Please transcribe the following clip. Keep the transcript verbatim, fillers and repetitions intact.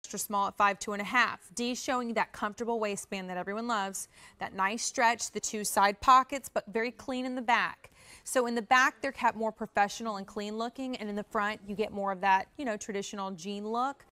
extra small at five two and a half. D showing you that comfortable waistband that everyone loves, that nice stretch, the two side pockets, but very clean in the back. So in the back, they're kept more professional and clean looking, and in the front, you get more of that, you know, traditional jean look.